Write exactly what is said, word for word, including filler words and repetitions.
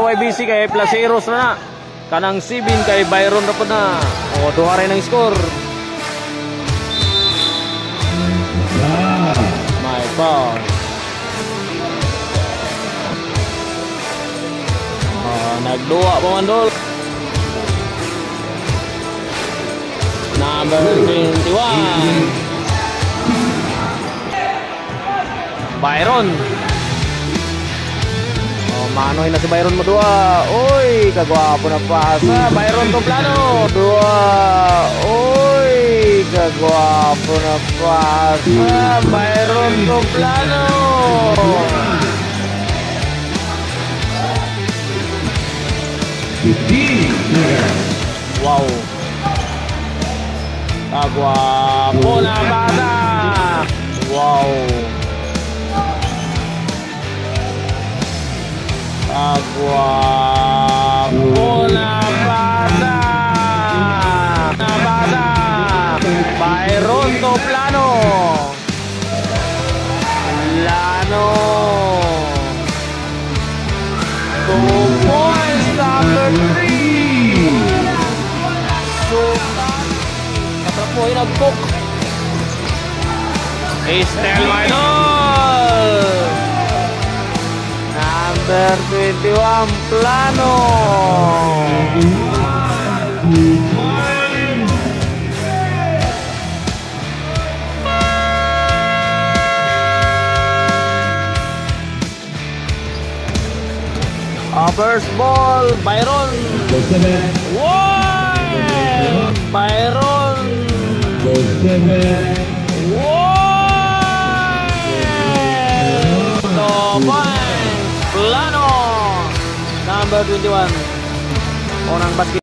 Y B C kay Placeros na na. Kanang Sibin kay Byron na po na. O, duha rin ang score. My foul. Uh, nagduwa po mandol. Number twenty-one. Byron. Oh, manoy na si Byron mo dua. Uy, kagwapo na pasa. Byron to plano. Dua. Uy, kagwapo na pasa. Byron to plano. Wow. Kagwapo na pasa. Wow. Kagwapo na bata. Na bata. Byron to plano. Plano. Two points number three. So, katrapo ay nag-cook. Estel Maynol. Number twenty-one, Plano. Uh, first ball, Byron. Wow! Byron. Wow! No points. Plano. Number twenty-one. Orang basket.